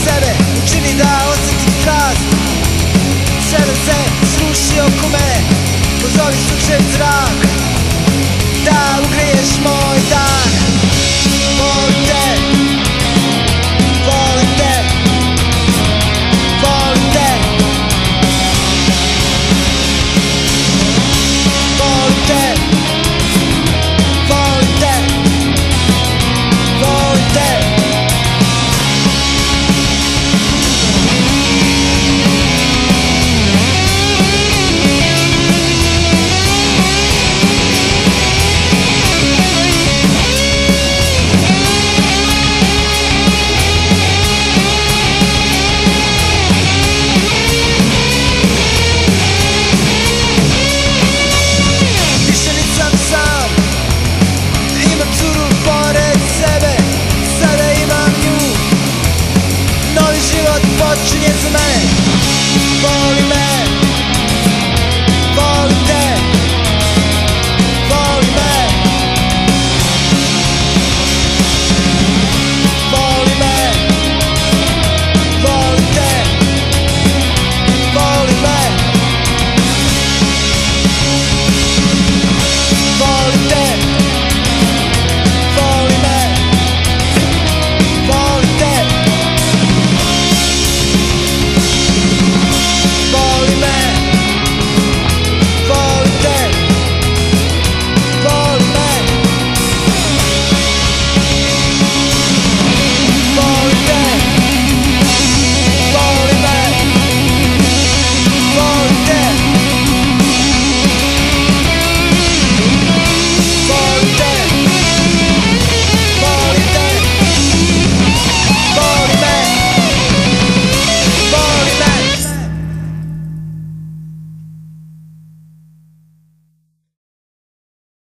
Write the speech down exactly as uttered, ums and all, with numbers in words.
sebe, učini da osjetim strast. Sve da se sruši oko mene, pozovi sušen zrak, da ugreješ moj dan. Volim te, volim te, volim te, volim te, volim te, volim te. Život počinje za mene, voli me.